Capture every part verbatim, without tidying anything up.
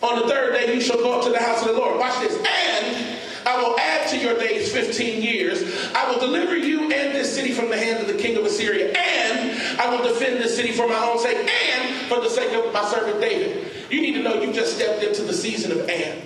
On the third day you shall go up to the house of the Lord. Watch this. And I will add to your days fifteen years. I will deliver you and this city from the hand of the king of Assyria. And I will defend this city for my own sake and for the sake of my servant David. You need to know you just stepped into the season of and.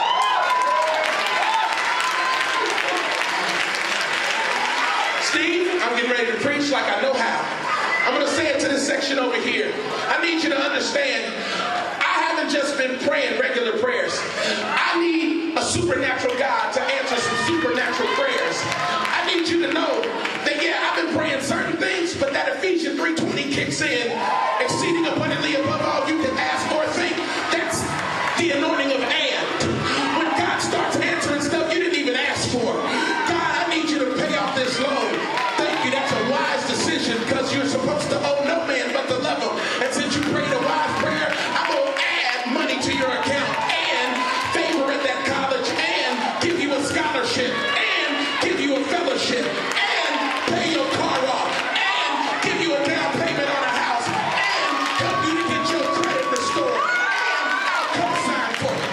Steve, I'm getting ready to preach like I know how. I'm going to say it to this section over here. I need you to understand, I haven't just been praying regular prayers. I need a supernatural God to answer some supernatural prayers. I need you to know that, yeah, I've been praying certain things, but that Ephesians three twenty kicks in, exceeding abundantly above all you can ask or think. That's the anointing of and. When God starts answering stuff you didn't even ask for. God, I need you to pay off this loan. Thank you, that's a wise decision because you're supposed to owe no man but to love him. And since you prayed a wise prayer, I'm going to add money to your account and favor at that college and give you a scholarship and give you a fellowship and pay your car off and give you a down payment on a house and help you to get your credit restored and I'll co-sign for it.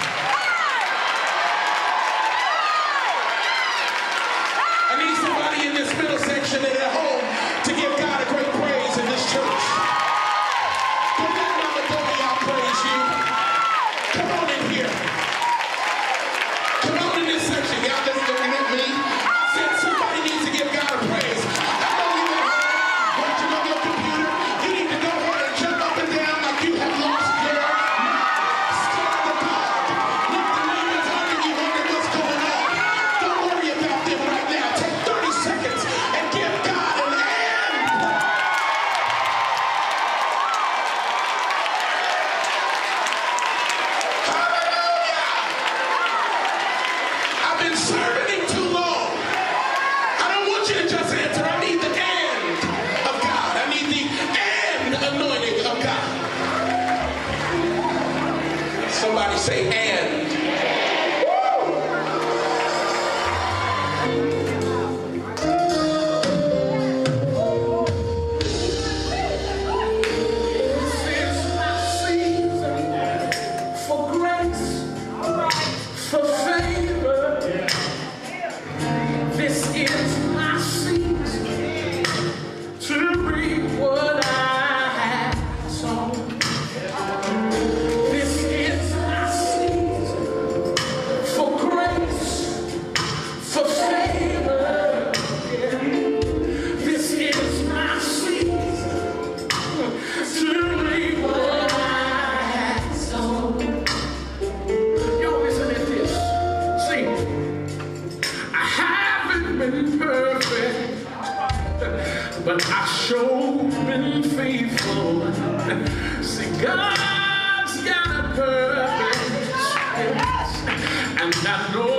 I need somebody in this middle section and at home to give God a great praise in this church. Don't let Mama Debbie outpraise you. Come on in here. Come on in this section. Y'all just looking at me. I said somebody needs to give God a praise. I know you at home watching on your computer. You need to go ahead and jump up and down like you have lost your mind. Scare the dog. Let the demons under you wonder what's going on. Don't worry about them right now. Take thirty seconds and give God an and. Hallelujah! I've been serving him too long. I don't want you to just answer. I need the and of God. I need the and anointing of God. Somebody say and. This is my season for grace, for favor. This is my season to reap what I have sown. This is my season for grace, for favor. This is my season to reap what I have sown. Yo, listen at this. See, I haven't been perfect, but I sure been faithful. See, God's got a purpose, and I know